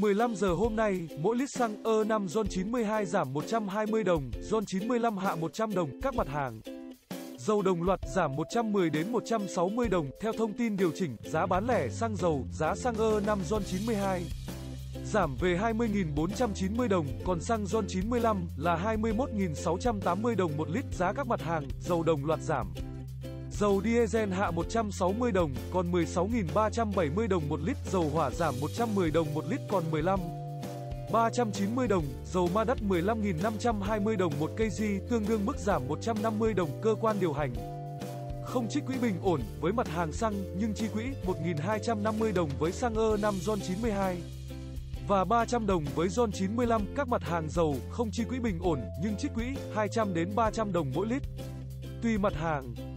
15 giờ hôm nay, mỗi lít xăng E5 RON 92 giảm 120 đồng, RON 95 hạ 100 đồng, các mặt hàng dầu đồng loạt giảm 110 đến 160 đồng. Theo thông tin điều chỉnh, giá bán lẻ xăng dầu, giá xăng E5 RON 92 giảm về 20.490 đồng, còn xăng RON 95 là 21.680 đồng một lít. Giá các mặt hàng dầu đồng loạt giảm. Dầu diesel hạ 160 đồng, còn 16.370 đồng một lít. Dầu hỏa giảm 110 đồng một lít, còn 15.390 đồng. Dầu ma đắt 15.520 đồng một kg, tương đương mức giảm 150 đồng. Cơ quan điều hành không trích quỹ bình ổn với mặt hàng xăng, nhưng chi quỹ 1.250 đồng với xăng E5 RON 92 và 300 đồng với RON 95. Các mặt hàng dầu không chi quỹ bình ổn nhưng trích quỹ 200 đến 300 đồng mỗi lít. Tùy mặt hàng.